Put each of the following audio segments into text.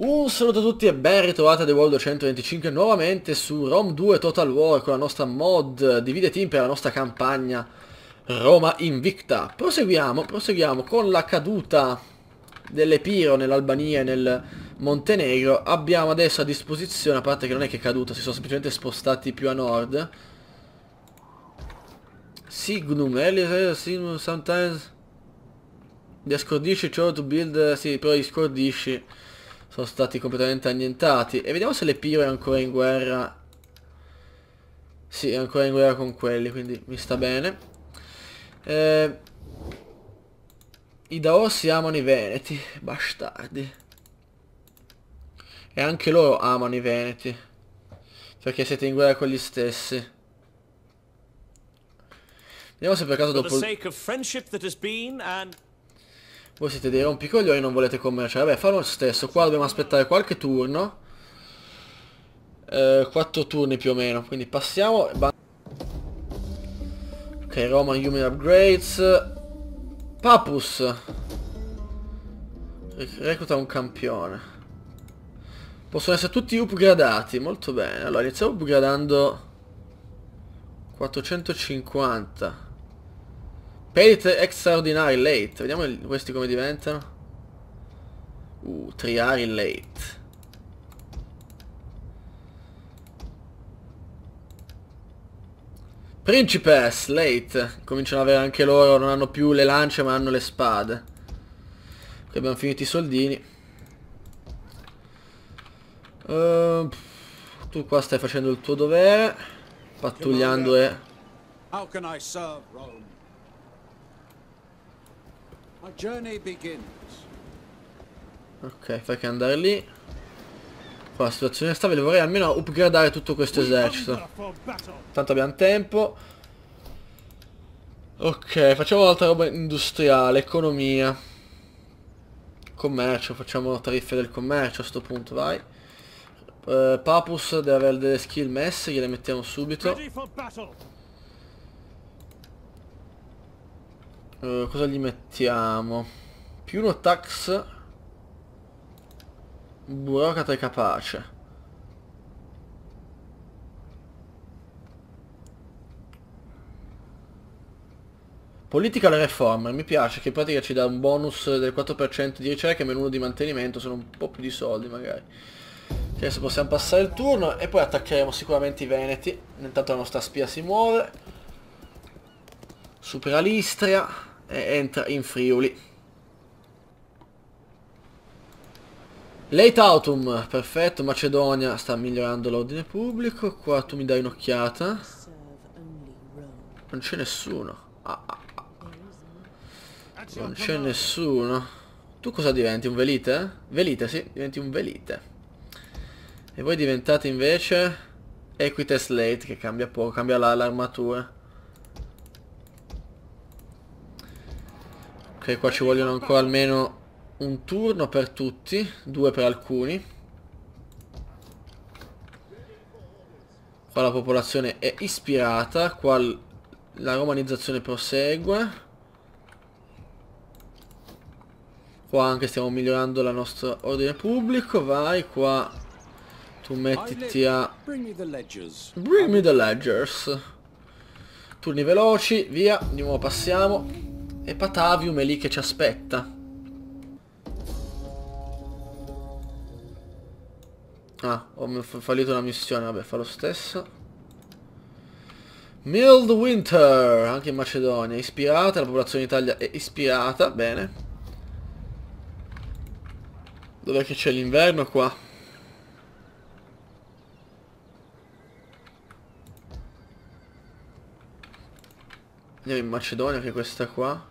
Un saluto a tutti e ben ritrovati a The World 125 nuovamente su Rome 2 Total War con la nostra mod Divide Team per la nostra campagna Roma Invicta. Proseguiamo con la caduta dell'Epiro nell'Albania e nel Montenegro. Abbiamo adesso a disposizione, a parte che non è che è caduta, si sono semplicemente spostati più a nord. Signum, Signum sometimes gli scordisci to build, sì, però gli scordisci sono stati completamente annientati. E vediamo se l'Epiro è ancora in guerra. Sì, è ancora in guerra con quelli, quindi mi sta bene. I Daossi amano i Veneti, bastardi. E anche loro amano i Veneti, perché siete in guerra con gli stessi. Vediamo se per caso dopo... Voi siete dei rompicoglioni e non volete commerciare. Vabbè, farò lo stesso. Qua dobbiamo aspettare qualche turno. 4 turni più o meno. Quindi passiamo. Ok, Roman Human Upgrades. Papus. Recluta un campione. Possono essere tutti upgradati. Molto bene. Allora, iniziamo upgradando 450. Paid Extraordinary Late. Vediamo questi come diventano. Triari Late. Principes Late. Cominciano ad avere anche loro. Non hanno più le lance ma hanno le spade. Qui abbiamo finito i soldini. Tu qua stai facendo il tuo dovere. Pattugliando e... How can I serve Rome? My journey begins. Ok, fai che andare lì. Qua la situazione è stabile, vorrei almeno upgradare tutto questo esercito. Tanto abbiamo tempo. Ok, facciamo un'altra roba industriale, economia. Commercio, facciamo tariffe del commercio a sto punto, vai. Papus deve avere delle skill messe, gliele mettiamo subito. Cosa gli mettiamo? Più uno tax. Burocrata è capace. Political reformer, mi piace che in pratica ci dà un bonus del 4% di ricerca e meno 1 di mantenimento, sono un po' più di soldi magari. Adesso possiamo passare il turno e poi attaccheremo sicuramente i Veneti. Intanto la nostra spia si muove. Supera l'Istria e entra in Friuli. Late Autumn, perfetto, Macedonia sta migliorando l'ordine pubblico. Qua tu mi dai un'occhiata. Non c'è nessuno. Non c'è nessuno. Tu cosa diventi? Un velite? Velite, sì, diventi un velite. E voi diventate invece Equites Late, che cambia poco, cambia l'armatura. Ok, qua ci vogliono ancora almeno un turno per tutti, 2 per alcuni. Qua la popolazione è ispirata, qua la romanizzazione prosegue. Qua anche stiamo migliorando il nostro ordine pubblico, vai qua. Tu mettiti a... Bring me the ledgers. Turni veloci, via, di nuovo passiamo. E Patavium è lì che ci aspetta. Ah, ho fallito una missione, vabbè, fa lo stesso. Mild Winter, anche in Macedonia, ispirata, la popolazione d'Italia è ispirata, bene. Dov'è che c'è l'inverno qua? Andiamo in Macedonia, che è questa qua.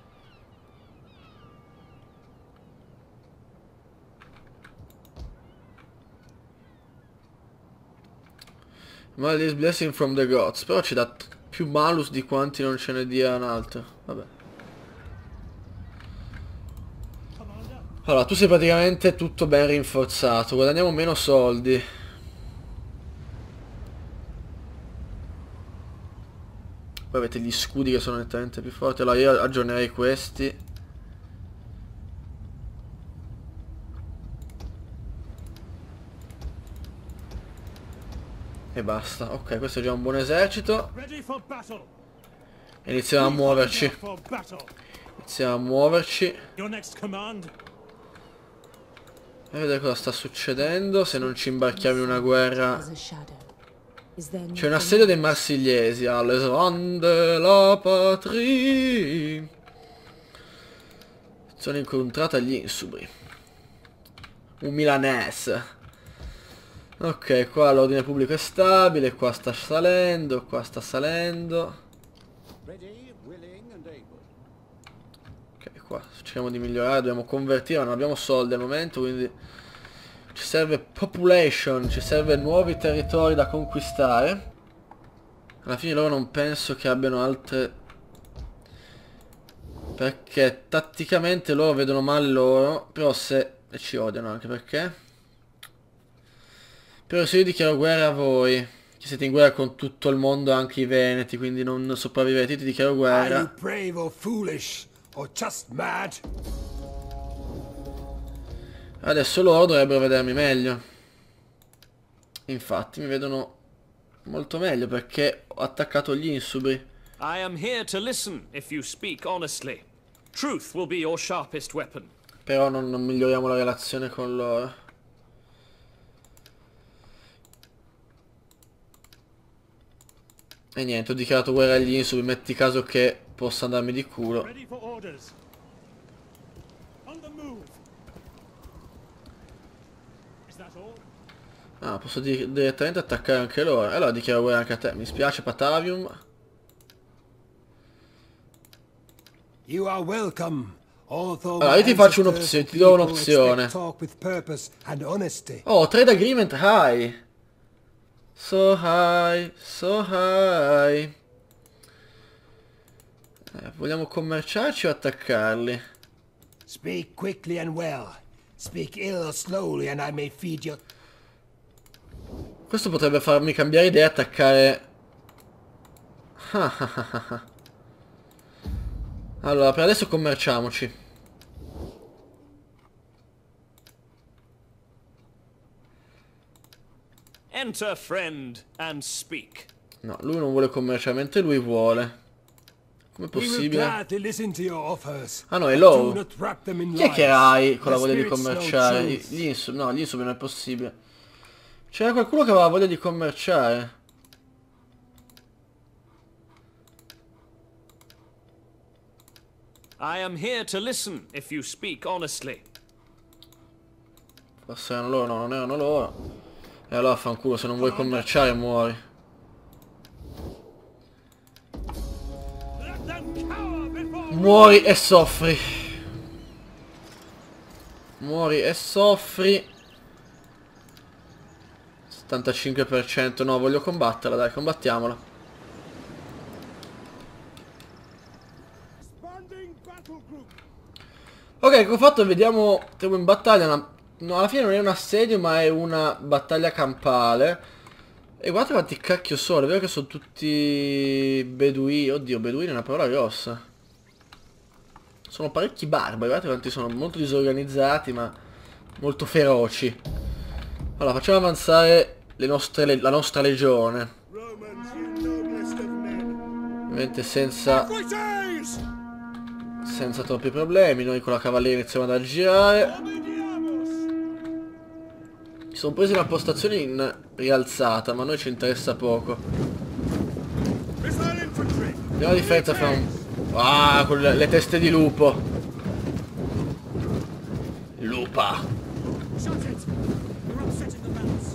Maldi's blessing from the gods. Però ci dà più malus di quanti non ce ne dia un altro. Vabbè. Allora, tu sei praticamente tutto ben rinforzato. Guadagniamo meno soldi. Poi avete gli scudi che sono nettamente più forti. Allora io aggiornerei questi. E basta. Ok, questo è già un buon esercito. Ready for battle. Iniziamo a muoverci. For battle. Iniziamo a muoverci. Your next command. E vedere cosa sta succedendo. Se non ci imbarchiamo in una guerra. C'è un assedio dei marsigliesi. Alles rande la patrie. Sono incontrata agli insubri. Un milanese. Ok, qua l'ordine pubblico è stabile. Qua sta salendo. Qua sta salendo. Ready, willing, and able. Ok, qua cerchiamo di migliorare. Dobbiamo convertire, ma non abbiamo soldi al momento, quindi ci serve population. Ci serve nuovi territori da conquistare. Alla fine loro non penso che abbiano altre, perché tatticamente loro vedono male loro. Però se... e ci odiano anche perché... Però se io dichiaro guerra a voi, che siete in guerra con tutto il mondo, anche i veneti, quindi non sopravvivete, io ti dichiaro Are you guerra. brave or foolish, or just mad? Adesso loro dovrebbero vedermi meglio. Infatti mi vedono molto meglio perché ho attaccato gli insubri. I am here to listen if you speak honestly. Truth will be your sharpest weapon. Però non miglioriamo la relazione con loro. E niente, ho dichiarato guerra agli insubri, metti caso che possa andarmi di culo. Ready for orders. On the move. Is that all? Ah, posso direttamente attaccare anche loro. Allora dichiaro guerra anche a te. Mi spiace, Patavium. You are welcome. Although Allora, io ti my faccio ancestors un'opzione, ti do people un'opzione. expect talk with purpose and honesty. Oh, trade agreement high. So high, so high. Vogliamo commerciarci o attaccarli? Speak quickly and well. Speak ill or slowly and I may feed you. Questo potrebbe farmi cambiare idea e attaccare... Allora, per adesso commerciamoci. Enter, friend, and speak. No, lui non vuole commerciare, mentre lui vuole. Com'è We will possibile? gladly listen to your offers. Ah no, è but loro. do not wrap them in Chi è che lies. hai con la The voglia di spirits know commerciare? truth. Gli insub... No, gli insub non è possibile. C'era qualcuno che aveva voglia di commerciare. I am here to listen if you speak honestly. Forse erano loro, no, non erano loro. E allora fanculo, se non vuoi commerciare muori. Let them cower before. Muori e soffri. Muori e soffri. 75%. No, voglio combatterla, dai, combattiamola. Expanding battle group. Ok, che ho fatto? Vediamo. Siamo in battaglia. No, alla fine non è un assedio, ma è una battaglia campale. E guardate quanti cacchio sono. È vero che sono tutti beduini. Oddio, beduini è una parola grossa. Sono parecchi barbari. Guardate quanti sono. Molto disorganizzati, ma molto feroci. Allora, facciamo avanzare la nostra legione. Romans, you noblest of men. Ovviamente senza troppi problemi. Noi con la cavalleria iniziamo ad aggirare. Obidiamus. Ci sono presi una postazione in rialzata, ma a noi ci interessa poco. Missile infantry. Vediamo la differenza fra un... Ah, con le teste di lupo. Lupa. Shut it. You're upsetting the balance.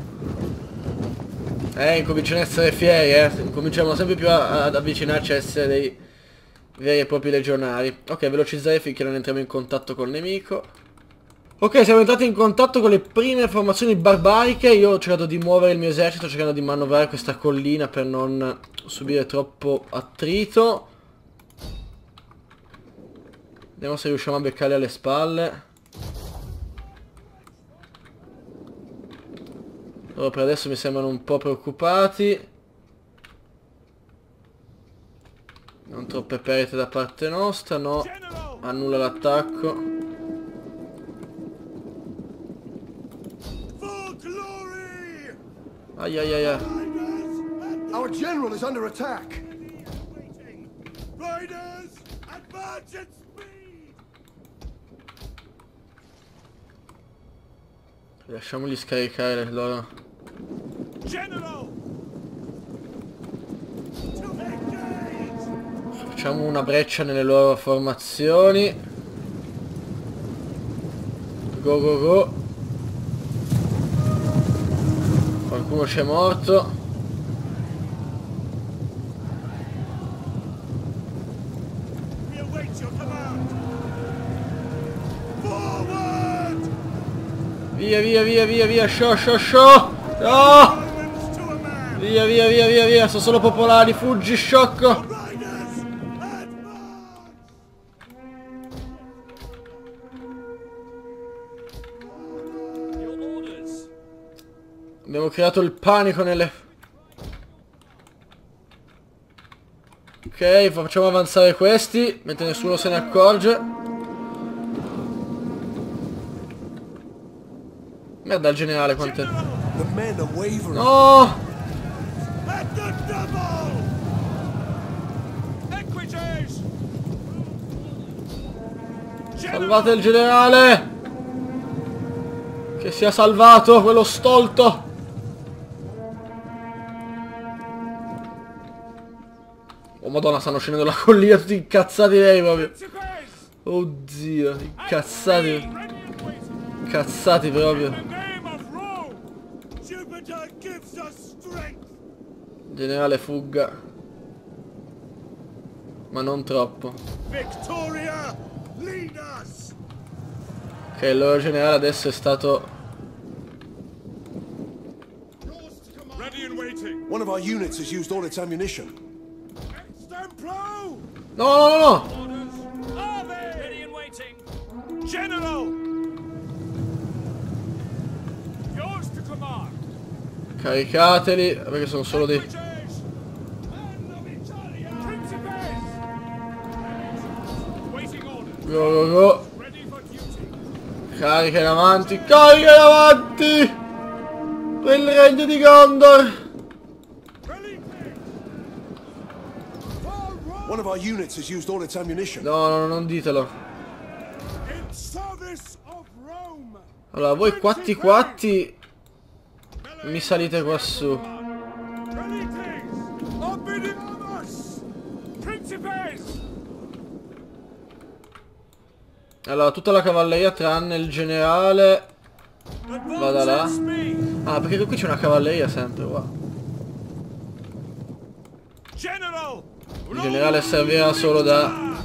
Incominciano ad essere fieri, Incominciamo sempre più ad avvicinarci a essere dei veri e propri legionari. Ok, velocizzare finché non entriamo in contatto col nemico. Ok, siamo entrati in contatto con le prime formazioni barbariche. Io ho cercato di muovere il mio esercito, cercando di manovrare questa collina per non subire troppo attrito. Vediamo se riusciamo a beccarli alle spalle. Loro per adesso mi sembrano un po' preoccupati. Non troppe perdite da parte nostra, no. General. Annulla l'attacco. For glory. Ai ai ai ai. Our general is under attack. Riders, advance at speed! Lasciamogli scaricare le loro. General! Facciamo una breccia nelle loro formazioni. Go go go. Qualcuno c'è morto. We await your command! Forward! Via via via via via. Show show show. No! Romans to a man! Via via via via via. Sono solo popolari. Fuggi sciocco. Riders, advance! Your orders. Abbiamo creato il panico nelle... Ok, facciamo avanzare questi, mentre nessuno se ne accorge. Merda il generale, quante... The men are wavering. No! At the double! Equities! Salvate il generale! Che sia salvato, quello stolto! Oh madonna, stanno scendendo la collina tutti incazzati lei proprio. Oddio, incazzati. Incazzati proprio. In the name of Rome, Jupiter gives us strength. Generale fugga. Ma non troppo. Victoria, lead us. Ok, il loro generale adesso è stato... Ready and waiting. One of our units has used all its ammunition. Stamplo! No, no, no, no! Orders, are they? Ready and waiting. General! Yours to command. Caricateli, perché sono solo dei... Equities! Men of Italia! Principes! Waiting orders. Go, go, go! Ready for duty. Carica in avanti, carica in avanti! Per il regno di Gondor! One of our units has used all its ammunition. No, no, non ditelo. In service of Rome. Allora, voi quatti quatti mi salite qua su. Prelites, obidiamus. Principes. Allora, tutta la cavalleria tranne il generale vada là. Advance at speed. Ah, perché qui c'è una cavalleria sempre, wow. General. Il generale servirà solo da...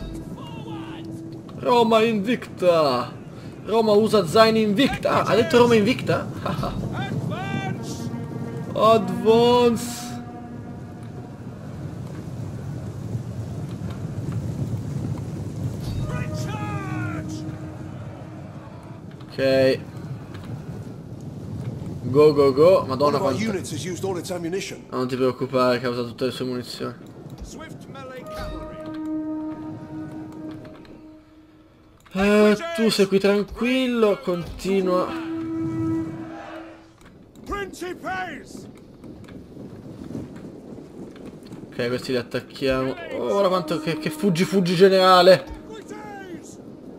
Roma invicta! Roma usa zaini invicta! Ha detto Roma invicta? Advance. Advance! Recharge. Ok. Go go go. One Madonna of our quanta... units has used all its ammunition. Non ti preoccupare che ha usato tutte le sue munizioni. Swift melee cavalry. Tu sei qui tranquillo, continua. Principes. Ok, questi li attacchiamo. Oh, ora quanto che fuggi fuggi generale. Equities.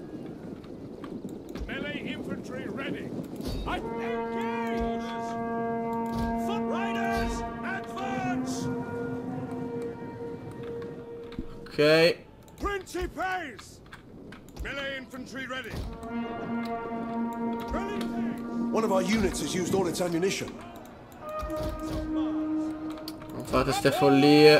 Melee infantry ready. I engage. Foot riders, advance. Ok. Principes. Melee infantry ready. Prelites. One of our units has used all its ammunition. Non fate ste follie.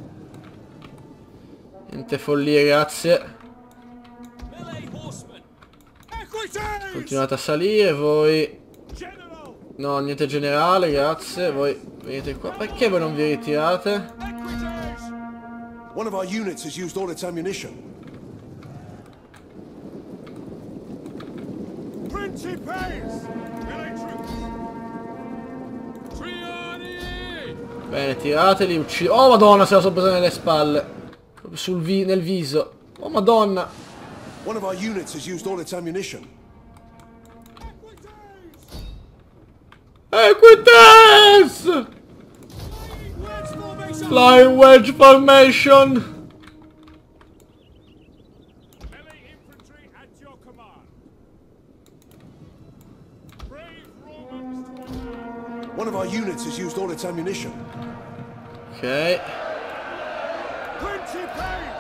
Niente follie, grazie. Melee horsemen. Equities. Continuate a salire, voi... General. No, niente generale, grazie. Voi venite qua. Perché voi non vi ritirate? Equities. One of our units has used all its ammunition. Principes. Melee troops. Triadi. Bene, tirateli, uccidete. Oh madonna, se la sono presa nelle spalle. Proprio nel viso. Oh madonna. One of our units has used all its ammunition. Equites! Flying wedge formation! Melee infantry at your command. Brave Romans. One of our units has used all its ammunition. Ok. Principes!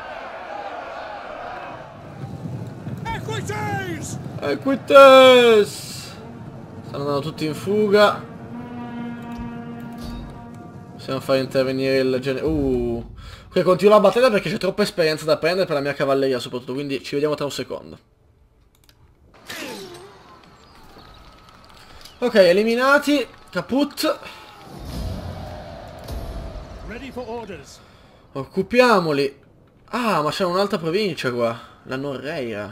Equites! Equites! Stanno andando tutti in fuga. Possiamo fare intervenire il genere... Ok, continuo la battaglia perché c'è troppa esperienza da prendere per la mia cavalleria soprattutto, quindi ci vediamo tra un secondo. Ok, eliminati. Caput. Ready for orders. Occupiamoli. Ah, ma c'è un'altra provincia qua. La Norreira.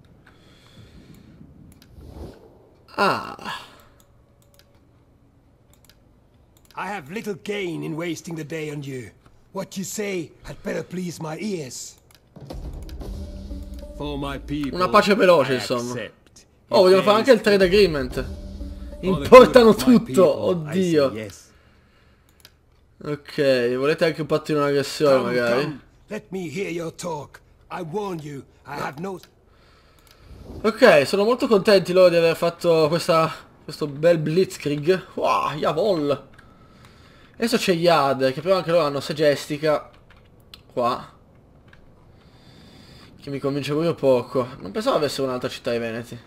Ah. I have little gain in wasting the day on you. What you say had better please my ears. For my people, Una pace veloce, I insomma. accept. Oh, vogliono fare anche il trade agreement. Importano tutto, oddio. Yes. Ok, volete anche un patto di non aggressione Come, magari? come, let me hear your talk. I warn you, I have no... Ok, sono molto contenti loro di aver fatto questo bel blitzkrieg. Wow, Javol. Adesso c'è Yad, che però anche loro hanno Segestica. Qua. Che mi convince proprio poco. Non pensavo avessero un'altra città ai Veneti.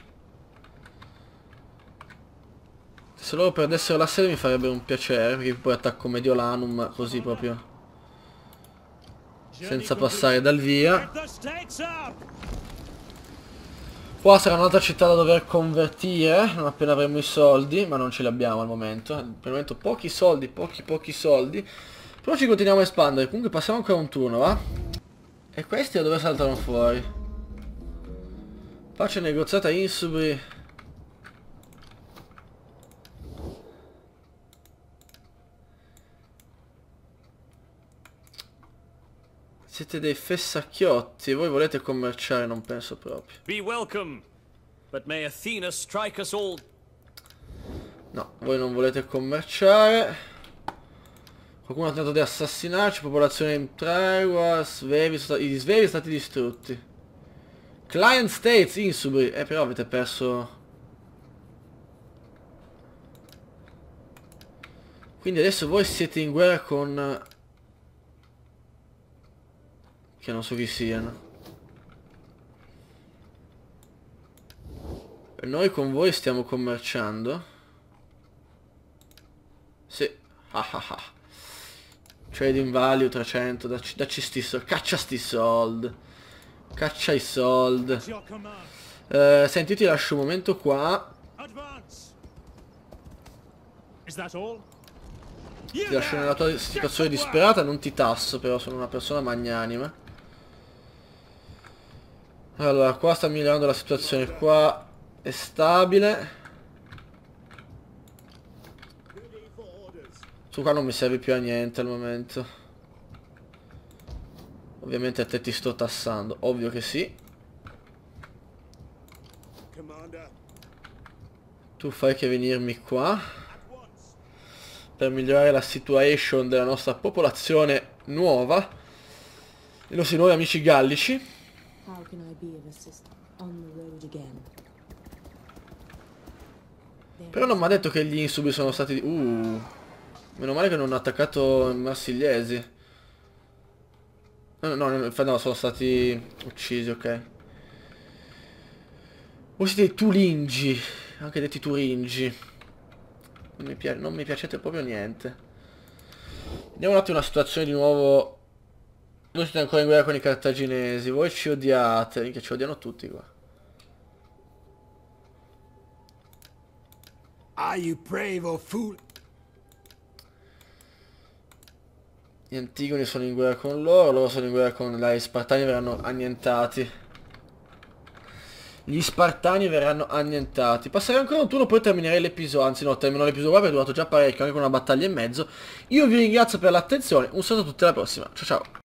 Se loro perdessero la sede mi farebbe un piacere, perché poi attacco Mediolanum così proprio. Senza passare dal via. Get the stakes up! Qua sarà un'altra città da dover convertire, non appena avremo i soldi, ma non ce li abbiamo al momento. Per il momento pochi soldi, pochi soldi. Però ci continuiamo a espandere, comunque passiamo ancora un turno, va? E questi da dove saltano fuori? Pace negoziata insubri. Siete dei fessacchiotti, voi volete commerciare, non penso proprio. Be welcome, but may Athena strike us all. No, voi non volete commerciare. Qualcuno ha tentato di assassinarci, popolazione in tregua, Svevi, i Svevi sono stati distrutti. Client States, insubri, però avete perso... Quindi adesso voi siete in guerra con... Che non so chi siano. E noi con voi stiamo commerciando. Sì. Ah ah ah. Trade in value 300. Dacci sti soldi. Caccia sti soldi. Caccia i soldi. It's your command. Senti, io ti lascio un momento qua. Advance! Is that all? Ti lascio nella tua situazione disperata. Non ti tasso, però sono una persona magnanima. Allora, qua sta migliorando la situazione. Qua è stabile. Su qua non mi serve più a niente al momento. Ovviamente a te ti sto tassando. Ovvio che sì. Commander. Tu fai che venirmi qua per migliorare la situation della nostra popolazione nuova. I nostri nuovi amici gallici. How can I be of assistance on the road again? Però non mi ha detto che gli insubi sono stati... Meno male che non ho attaccato i marsigliesi. No, sono stati uccisi, ok. Voi siete i turingi, anche detti turingi. Non mi piacete proprio niente. Vediamo un attimo la situazione di nuovo. Voi siete ancora in guerra con i cartaginesi, voi ci odiate, minchia ci odiano tutti qua. Are you brave or fool? Gli Antigoni sono in guerra con loro sono in guerra con... Gli Spartani verranno annientati. Gli Spartani verranno annientati. Passerei ancora un turno, poi terminerei l'episodio. Anzi no, termino l'episodio qua perché è durato già parecchio, anche con una battaglia e mezzo. Io vi ringrazio per l'attenzione, un saluto a tutti, alla prossima. Ciao ciao.